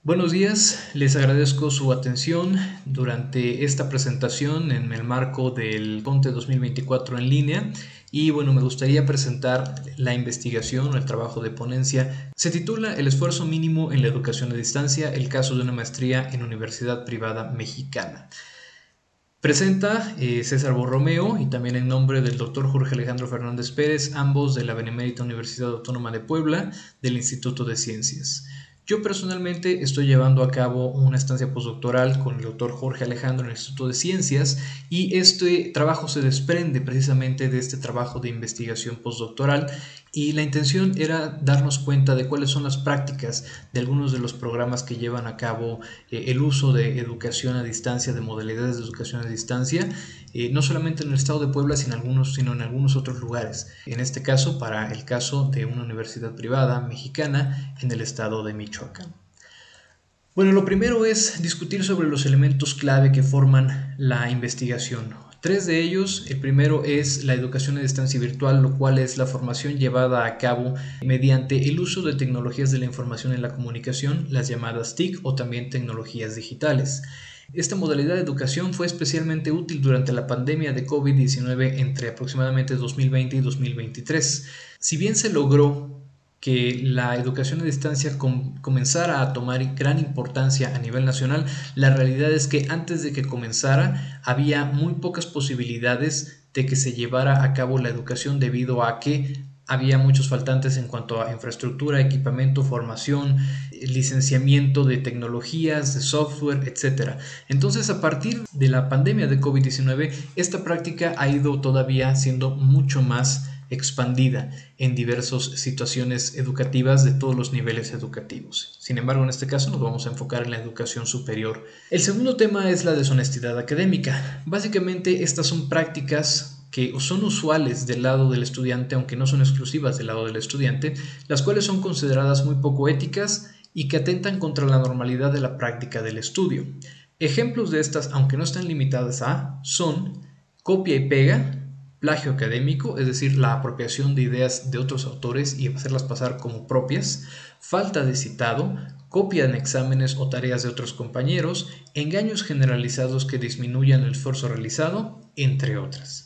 Buenos días, les agradezco su atención durante esta presentación en el marco del CONTE 2024 en línea y bueno, me gustaría presentar la investigación o el trabajo de ponencia. Se titula El esfuerzo mínimo en la educación a distancia, el caso de una maestría en universidad privada mexicana. Presenta César Borromeo y también en nombre del doctor Jorge Alejandro Fernández Pérez, ambos de la Benemérita Universidad Autónoma de Puebla, del Instituto de Ciencias. Yo personalmente estoy llevando a cabo una estancia postdoctoral con el doctor Jorge Alejandro en el Instituto de Ciencias y este trabajo se desprende precisamente de este trabajo de investigación postdoctoral y la intención era darnos cuenta de cuáles son las prácticas de algunos de los programas que llevan a cabo el uso de educación a distancia, de modalidades de educación a distancia, no solamente en el estado de Puebla, sino en algunos otros lugares. En este caso, para el caso de una universidad privada mexicana en el estado de Michoacán. Bueno, lo primero es discutir sobre los elementos clave que forman la investigación. Tres de ellos, el primero es la educación a distancia virtual, lo cual es la formación llevada a cabo mediante el uso de tecnologías de la información y la comunicación, las llamadas TIC o también tecnologías digitales. Esta modalidad de educación fue especialmente útil durante la pandemia de COVID-19 entre aproximadamente 2020 y 2023. Si bien se logró que la educación a distancia comenzara a tomar gran importancia a nivel nacional, la realidad es que antes de que comenzara había muy pocas posibilidades de que se llevara a cabo la educación debido a que había muchos faltantes en cuanto a infraestructura, equipamiento, formación, licenciamiento de tecnologías, de software, etc. Entonces, a partir de la pandemia de COVID-19, esta práctica ha ido todavía siendo mucho más expandida en diversas situaciones educativas de todos los niveles educativos. Sin embargo, en este caso nos vamos a enfocar en la educación superior. El segundo tema es la deshonestidad académica. Básicamente, estas son prácticas que son usuales del lado del estudiante, aunque no son exclusivas del lado del estudiante, las cuales son consideradas muy poco éticas y que atentan contra la normalidad de la práctica del estudio. Ejemplos de estas, aunque no están limitadas a, son copia y pega, plagio académico, es decir, la apropiación de ideas de otros autores y hacerlas pasar como propias, falta de citado, copia en exámenes o tareas de otros compañeros, engaños generalizados que disminuyan el esfuerzo realizado, entre otras.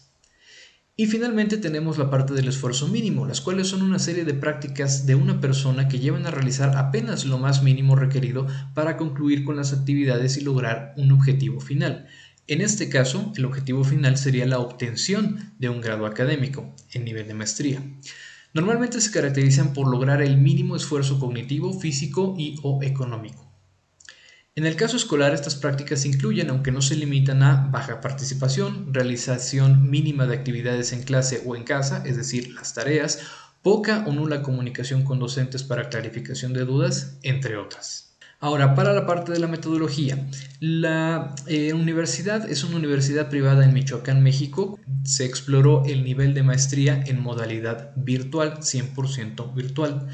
Y finalmente tenemos la parte del esfuerzo mínimo, las cuales son una serie de prácticas de una persona que llevan a realizar apenas lo más mínimo requerido para concluir con las actividades y lograr un objetivo final. En este caso, el objetivo final sería la obtención de un grado académico en nivel de maestría. Normalmente se caracterizan por lograr el mínimo esfuerzo cognitivo, físico y o económico. En el caso escolar, estas prácticas incluyen, aunque no se limitan a baja participación, realización mínima de actividades en clase o en casa, es decir, las tareas, poca o nula comunicación con docentes para clarificación de dudas, entre otras. Ahora, para la parte de la metodología, la universidad es una universidad privada en Michoacán, México. Se exploró el nivel de maestría en modalidad virtual, 100% virtual.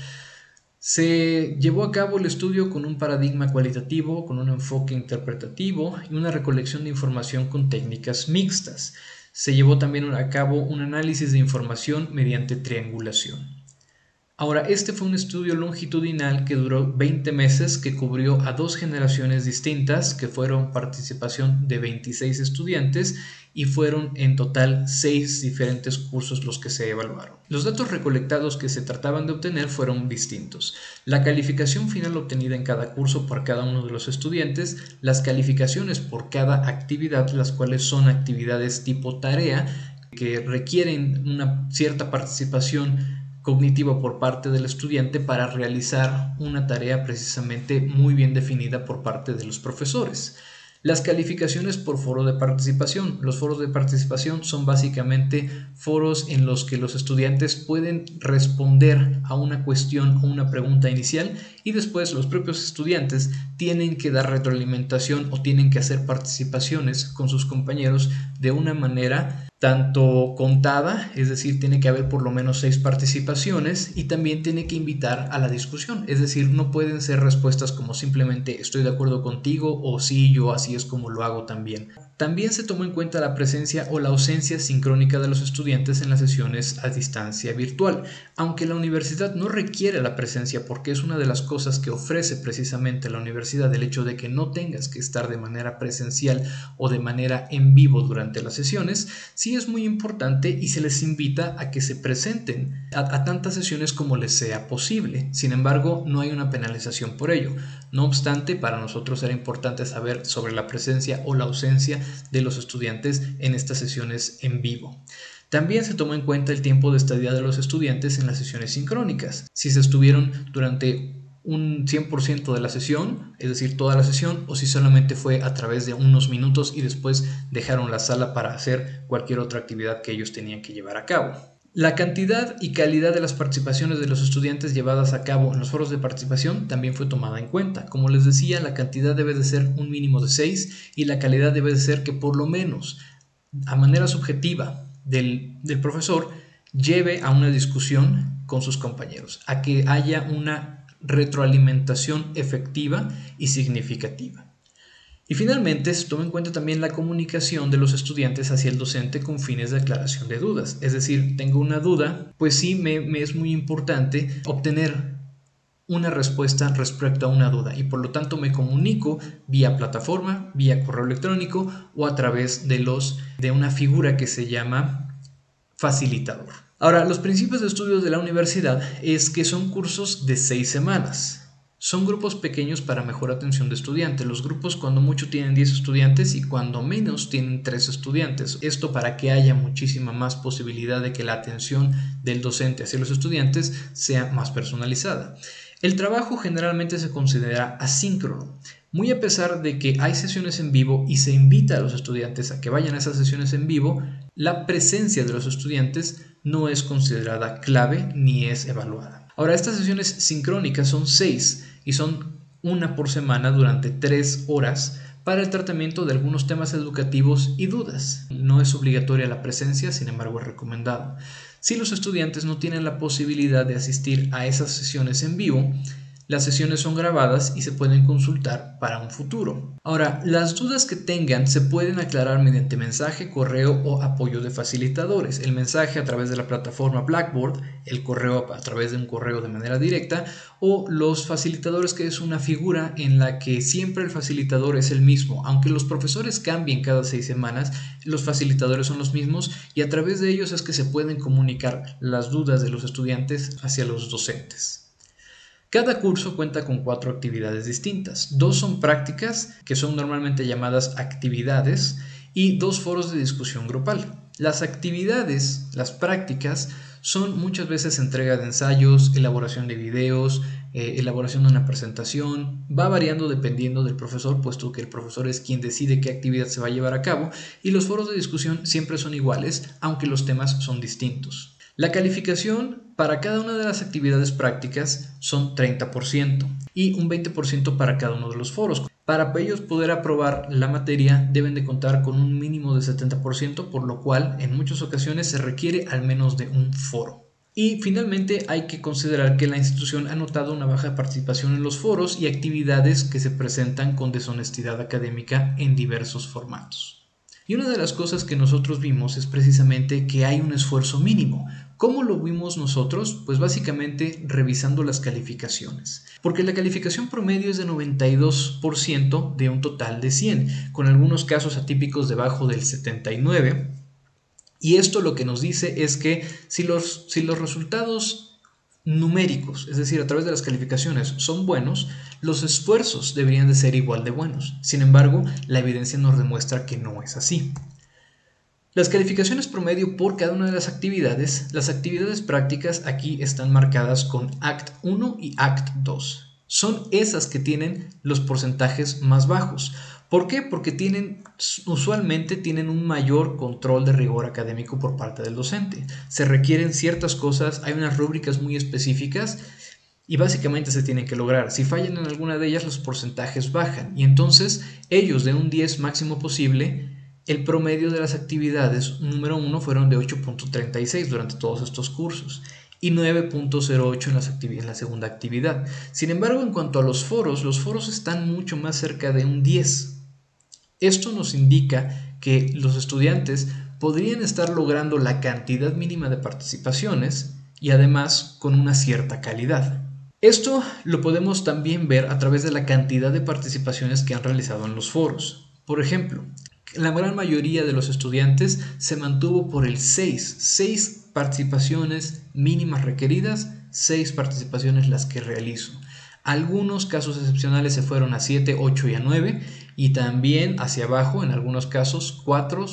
Se llevó a cabo el estudio con un paradigma cualitativo, con un enfoque interpretativo y una recolección de información con técnicas mixtas. Se llevó también a cabo un análisis de información mediante triangulación. Ahora, este fue un estudio longitudinal que duró 20 meses, que cubrió a dos generaciones distintas, que fueron participación de 26 estudiantes y fueron en total 6 diferentes cursos los que se evaluaron. Los datos recolectados que se trataban de obtener fueron distintos. La calificación final obtenida en cada curso por cada uno de los estudiantes, las calificaciones por cada actividad, las cuales son actividades tipo tarea que requieren una cierta participación cognitiva por parte del estudiante para realizar una tarea precisamente muy bien definida por parte de los profesores. Las calificaciones por foro de participación. Los foros de participación son básicamente foros en los que los estudiantes pueden responder a una cuestión o una pregunta inicial y después los propios estudiantes tienen que dar retroalimentación o tienen que hacer participaciones con sus compañeros de una manera tanto contada, es decir, tiene que haber por lo menos 6 participaciones y también tiene que invitar a la discusión, es decir, no pueden ser respuestas como simplemente estoy de acuerdo contigo o sí, yo así es como lo hago también. También se tomó en cuenta la presencia o la ausencia sincrónica de los estudiantes en las sesiones a distancia virtual, aunque la universidad no requiere la presencia porque es una de las cosas que ofrece precisamente la universidad, el hecho de que no tengas que estar de manera presencial o de manera en vivo durante las sesiones, sí es muy importante y se les invita a que se presenten a tantas sesiones como les sea posible. Sin embargo, no hay una penalización por ello. No obstante, para nosotros era importante saber sobre la presencia o la ausencia de los estudiantes en estas sesiones en vivo. También se tomó en cuenta el tiempo de estadía de los estudiantes en las sesiones sincrónicas. Si se estuvieron durante un 100% de la sesión, es decir, toda la sesión, o si solamente fue a través de unos minutos y después dejaron la sala para hacer cualquier otra actividad que ellos tenían que llevar a cabo. La cantidad y calidad de las participaciones de los estudiantes llevadas a cabo en los foros de participación también fue tomada en cuenta. Como les decía, la cantidad debe de ser un mínimo de 6 y la calidad debe de ser que por lo menos a manera subjetiva del profesor lleve a una discusión con sus compañeros, a que haya una retroalimentación efectiva y significativa. Y finalmente se toma en cuenta también la comunicación de los estudiantes hacia el docente con fines de aclaración de dudas. Es decir, tengo una duda, pues sí me es muy importante obtener una respuesta respecto a una duda y por lo tanto me comunico vía plataforma, vía correo electrónico o a través de una figura que se llama facilitador. Ahora, los principios de estudios de la universidad es que son cursos de 6 semanas. Son grupos pequeños para mejor atención de estudiantes. Los grupos cuando mucho tienen 10 estudiantes y cuando menos tienen 3 estudiantes. Esto para que haya muchísima más posibilidad de que la atención del docente hacia los estudiantes sea más personalizada. El trabajo generalmente se considera asíncrono, muy a pesar de que hay sesiones en vivo y se invita a los estudiantes a que vayan a esas sesiones en vivo, la presencia de los estudiantes no es considerada clave ni es evaluada. Ahora, estas sesiones sincrónicas son 6 y son una por semana durante 3 horas para el tratamiento de algunos temas educativos y dudas. No es obligatoria la presencia, sin embargo es recomendado. Si los estudiantes no tienen la posibilidad de asistir a esas sesiones en vivo, las sesiones son grabadas y se pueden consultar para un futuro. Ahora, las dudas que tengan se pueden aclarar mediante mensaje, correo o apoyo de facilitadores. El mensaje a través de la plataforma Blackboard, el correo a través de un correo de manera directa o los facilitadores, que es una figura en la que siempre el facilitador es el mismo. Aunque los profesores cambien cada 6 semanas, los facilitadores son los mismos y a través de ellos es que se pueden comunicar las dudas de los estudiantes hacia los docentes. Cada curso cuenta con 4 actividades distintas. 2 son prácticas, que son normalmente llamadas actividades, y 2 foros de discusión grupal. Las actividades, las prácticas, son muchas veces entrega de ensayos, elaboración de videos, elaboración de una presentación. Va variando dependiendo del profesor, puesto que el profesor es quien decide qué actividad se va a llevar a cabo, y los foros de discusión siempre son iguales, aunque los temas son distintos. La calificación para cada una de las actividades prácticas son 30% y un 20% para cada uno de los foros. Para ellos poder aprobar la materia deben de contar con un mínimo de 70%, por lo cual en muchas ocasiones se requiere al menos de un foro. Y finalmente hay que considerar que la institución ha notado una baja participación en los foros y actividades que se presentan con deshonestidad académica en diversos formatos. Y una de las cosas que nosotros vimos es precisamente que hay un esfuerzo mínimo. ¿Cómo lo vimos nosotros? Pues básicamente revisando las calificaciones. Porque la calificación promedio es de 92% de un total de 100, con algunos casos atípicos debajo del 79%. Y esto lo que nos dice es que si los resultados numéricos, es decir, a través de las calificaciones, son buenos, los esfuerzos deberían de ser igual de buenos. Sin embargo, la evidencia nos demuestra que no es así. Las calificaciones promedio por cada una de las actividades prácticas aquí están marcadas con ACT 1 y ACT 2. Son esas que tienen los porcentajes más bajos. ¿Por qué? Porque usualmente tienen un mayor control de rigor académico por parte del docente. Se requieren ciertas cosas, hay unas rúbricas muy específicas y básicamente se tienen que lograr. Si fallan en alguna de ellas, los porcentajes bajan y entonces ellos de un 10 máximo posible, el promedio de las actividades número 1 fueron de 8.36 durante todos estos cursos y 9.08 en la segunda actividad. Sin embargo, en cuanto a los foros están mucho más cerca de un 10. Esto nos indica que los estudiantes podrían estar logrando la cantidad mínima de participaciones y además con una cierta calidad. Esto lo podemos también ver a través de la cantidad de participaciones que han realizado en los foros. Por ejemplo, la gran mayoría de los estudiantes se mantuvo por el 6 participaciones mínimas requeridas, 6 participaciones las que realizo. Algunos casos excepcionales se fueron a 7, 8 y a 9 y también hacia abajo en algunos casos 4,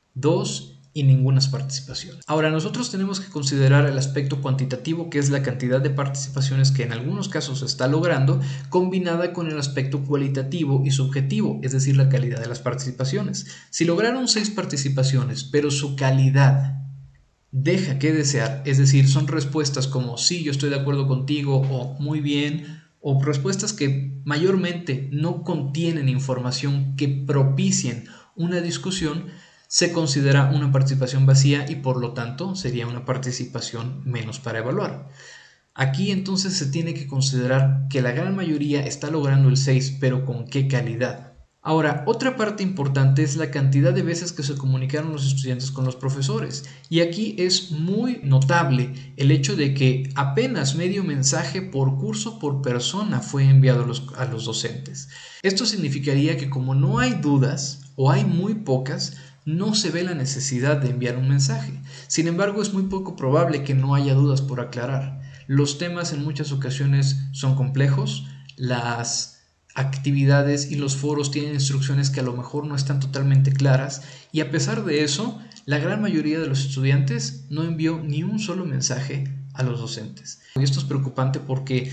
2 y ninguna participación. Ahora nosotros tenemos que considerar el aspecto cuantitativo, que es la cantidad de participaciones que en algunos casos se está logrando, combinada con el aspecto cualitativo y subjetivo, es decir, la calidad de las participaciones. Si lograron 6 participaciones, pero su calidad deja que desear, es decir, son respuestas como sí, yo estoy de acuerdo contigo o muy bien, o respuestas que mayormente no contienen información que propicien una discusión, se considera una participación vacía y por lo tanto sería una participación menos para evaluar. Aquí entonces se tiene que considerar que la gran mayoría está logrando el 6, pero ¿con qué calidad? Ahora, otra parte importante es la cantidad de veces que se comunicaron los estudiantes con los profesores. Y aquí es muy notable el hecho de que apenas medio mensaje por curso por persona fue enviado a los docentes. Esto significaría que como no hay dudas o hay muy pocas, no se ve la necesidad de enviar un mensaje. Sin embargo, es muy poco probable que no haya dudas por aclarar. Los temas en muchas ocasiones son complejos, las actividades y los foros tienen instrucciones que a lo mejor no están totalmente claras y a pesar de eso, la gran mayoría de los estudiantes no envió ni un solo mensaje a los docentes. Y esto es preocupante porque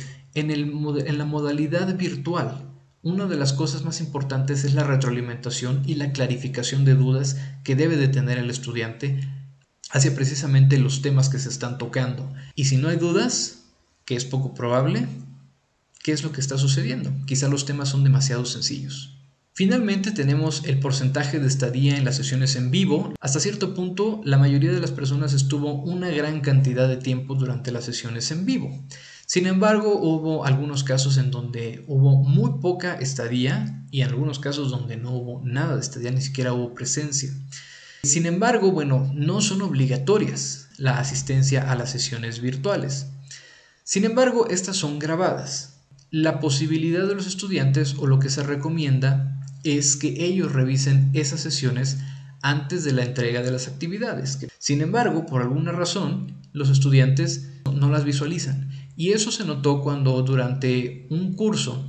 en la modalidad virtual, una de las cosas más importantes es la retroalimentación y la clarificación de dudas que debe de tener el estudiante hacia precisamente los temas que se están tocando. Y si no hay dudas, que es poco probable, ¿qué es lo que está sucediendo? Quizá los temas son demasiado sencillos. Finalmente tenemos el porcentaje de estadía en las sesiones en vivo. Hasta cierto punto, la mayoría de las personas estuvo una gran cantidad de tiempo durante las sesiones en vivo. Sin embargo, hubo algunos casos en donde hubo muy poca estadía y en algunos casos donde no hubo nada de estadía, ni siquiera hubo presencia. Sin embargo, bueno, no son obligatorias la asistencia a las sesiones virtuales. Sin embargo, estas son grabadas. La posibilidad de los estudiantes o lo que se recomienda es que ellos revisen esas sesiones antes de la entrega de las actividades. Sin embargo, por alguna razón, los estudiantes no las visualizan. Y eso se notó cuando durante un curso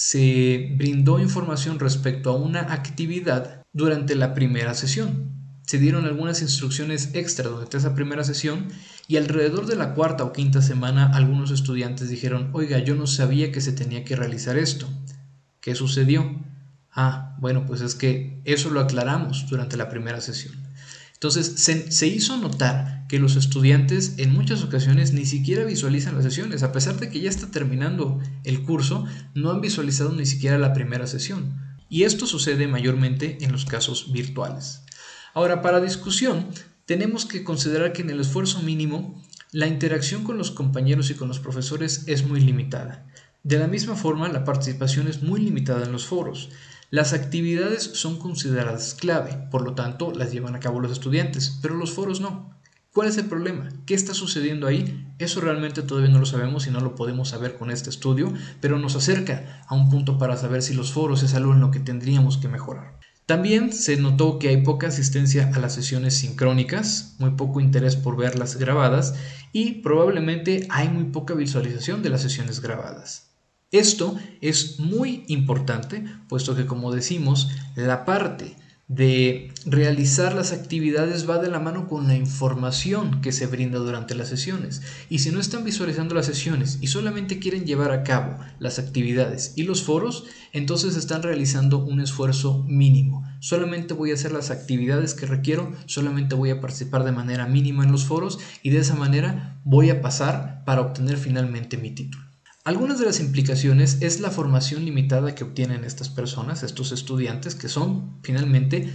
se brindó información respecto a una actividad durante la primera sesión. Se dieron algunas instrucciones extra durante esa primera sesión y alrededor de la cuarta o quinta semana algunos estudiantes dijeron, oiga, yo no sabía que se tenía que realizar esto. ¿Qué sucedió? Bueno, pues es que eso lo aclaramos durante la primera sesión. Entonces se hizo notar que los estudiantes en muchas ocasiones ni siquiera visualizan las sesiones, a pesar de que ya está terminando el curso, no han visualizado ni siquiera la primera sesión. Y esto sucede mayormente en los casos virtuales. Ahora, para discusión, tenemos que considerar que en el esfuerzo mínimo, la interacción con los compañeros y con los profesores es muy limitada. De la misma forma, la participación es muy limitada en los foros. Las actividades son consideradas clave, por lo tanto, las llevan a cabo los estudiantes, pero los foros no. ¿Cuál es el problema? ¿Qué está sucediendo ahí? Eso realmente todavía no lo sabemos y no lo podemos saber con este estudio, pero nos acerca a un punto para saber si los foros es algo en lo que tendríamos que mejorar. También se notó que hay poca asistencia a las sesiones sincrónicas, muy poco interés por verlas grabadas y probablemente hay muy poca visualización de las sesiones grabadas. Esto es muy importante, puesto que, como decimos, la parte de realizar las actividades va de la mano con la información que se brinda durante las sesiones. Y si no están visualizando las sesiones y solamente quieren llevar a cabo las actividades y los foros, entonces están realizando un esfuerzo mínimo. Solamente voy a hacer las actividades que requiero, solamente voy a participar de manera mínima en los foros y de esa manera voy a pasar para obtener finalmente mi título. Algunas de las implicaciones es la formación limitada que obtienen estas personas, estos estudiantes, que son finalmente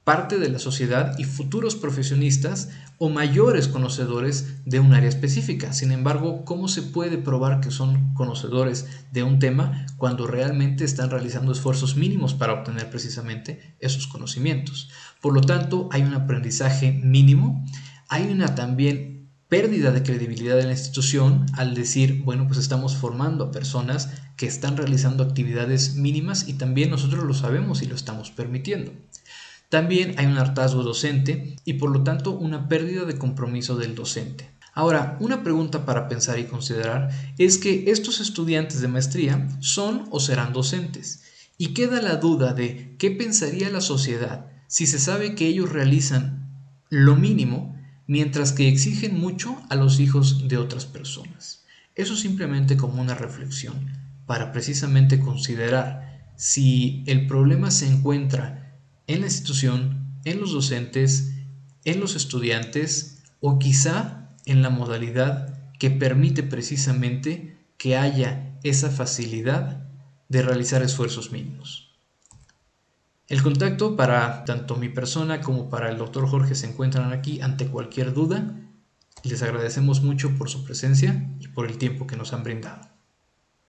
parte de la sociedad y futuros profesionistas o mayores conocedores de un área específica. Sin embargo, ¿cómo se puede probar que son conocedores de un tema cuando realmente están realizando esfuerzos mínimos para obtener precisamente esos conocimientos? Por lo tanto, hay un aprendizaje mínimo, hay una también pérdida de credibilidad de la institución al decir, bueno, pues estamos formando a personas que están realizando actividades mínimas y también nosotros lo sabemos y lo estamos permitiendo. También hay un hartazgo docente y por lo tanto una pérdida de compromiso del docente. Ahora, una pregunta para pensar y considerar es que estos estudiantes de maestría son o serán docentes. Y queda la duda de qué pensaría la sociedad si se sabe que ellos realizan lo mínimo mientras que exigen mucho a los hijos de otras personas. Eso simplemente como una reflexión para precisamente considerar si el problema se encuentra en la institución, en los docentes, en los estudiantes o quizá en la modalidad que permite precisamente que haya esa facilidad de realizar esfuerzos mínimos. El contacto para tanto mi persona como para el Dr. Jorge se encuentran aquí ante cualquier duda. Les agradecemos mucho por su presencia y por el tiempo que nos han brindado.